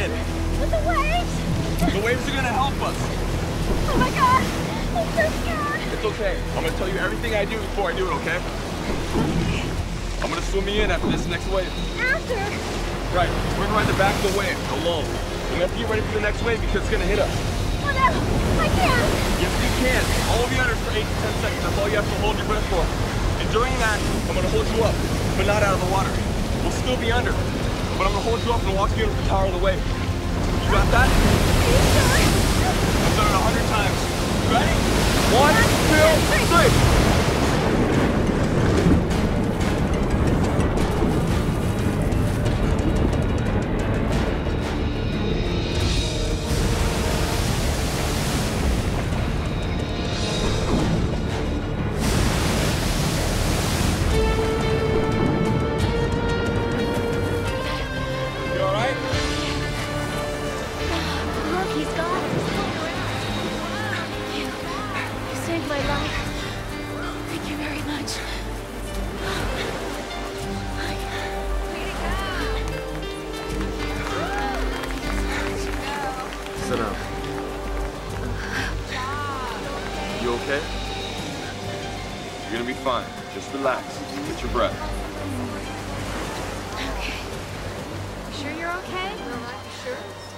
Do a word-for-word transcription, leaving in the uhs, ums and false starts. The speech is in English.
in. But the waves! The waves are gonna help us. Oh my god! I'm so scared! It's okay. I'm gonna tell you everything I do before I do it, okay? I'm gonna swim me in after this next wave. After? Right. We're gonna ride the back of the wave, the lull. We have to get ready for the next wave because it's gonna hit us. Oh no! I can't! Yes, you can. All of you under for eight to ten seconds. That's all you have to hold your breath for. And during that, I'm gonna hold you up, but not out of the water. We'll still be under, but I'm gonna hold you up and walk you into the tower of the wave. You got that? Are you sure? I've done it a hundred times. You ready? One, two, three. Sit down. You okay? You're gonna be fine. Just relax. Get your breath. Okay. You sure you're okay? Sure.